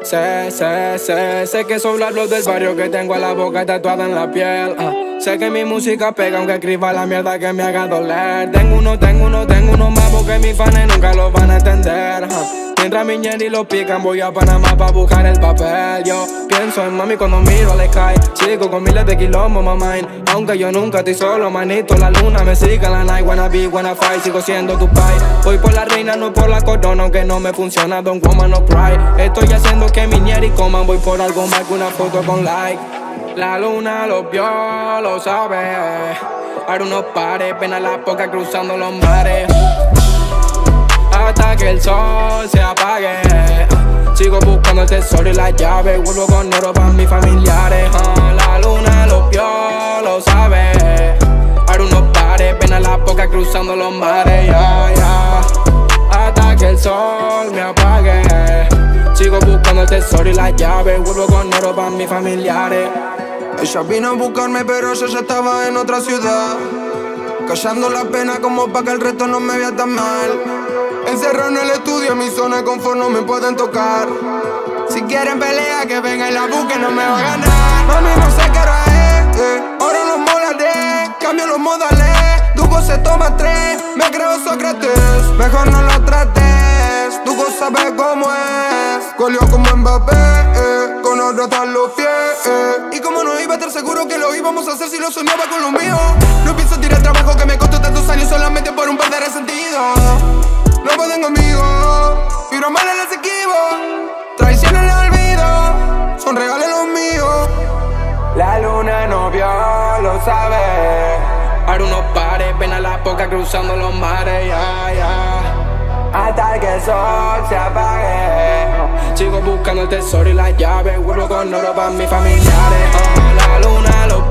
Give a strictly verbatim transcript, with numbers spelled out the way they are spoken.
Sé, sé, sé, sé que son los del barrio que tengo a la boca tatuada en la piel. uh. Sé que mi música pega aunque escriba la mierda que me haga doler. Tengo uno, tengo uno, tengo uno más porque mis fans nunca lo van a entender. uh. Mientras mi ñeri lo pican voy a Panamá pa' buscar el papel. Yo pienso en mami cuando miro al sky. Sigo con miles de kilómetros, mamá. Aunque yo nunca estoy solo, manito. La luna me sigue en la night. Wanna be, wanna fight. Sigo siendo tu pai. Voy por la reina, no por la corona. Aunque no me funciona, don't woman, no cry. Estoy haciendo que mi ñeri coman. Voy por algo más que una foto con like. La luna lo vio, lo sabe. Ahora unos pares, pena la poca cruzando los mares. Hasta que el sol se apague. Sigo buscando el tesoro y la llave. Vuelvo con oro para mis familiares. uh, La luna lo vio, lo sabe. Ahora unos pares, pena la poca cruzando los mares. yeah, yeah. Hasta que el sol me apague. Sigo buscando el tesoro y la llave. Vuelvo con oro para mis familiares. Ella vino a buscarme pero yo ya estaba en otra ciudad, callando la pena como pa' que el resto no me vea tan mal. Encerrado en el estudio, en mi zona de confort no me pueden tocar. Si quieren pelea, que venga y la busquen, no me va a ganar. Mami, no sé qué hora es, eh. Ahora los molaré, cambio los modales. Dugo se toma tres, me creo Sócrates. Mejor no lo trates, Dugo sabe cómo es. Goleó como Mbappé, eh. Con oro están los pies, eh. Y como no iba a estar seguro que lo íbamos a hacer si lo soñaba con lo mío. No pienso tirar trabajo que me costó tantos años solamente por un par de resentidos. No pueden conmigo, pero mal les esquivo. Traición en el olvido, son regalos los míos. La luna no vio, lo sabe. Ahora unos pares, pena la poca cruzando los mares. yeah, yeah. Hasta que el sol se apague. Sigo buscando el tesoro y la llave. Vuelvo con oro para mis familiares. uh, La luna lo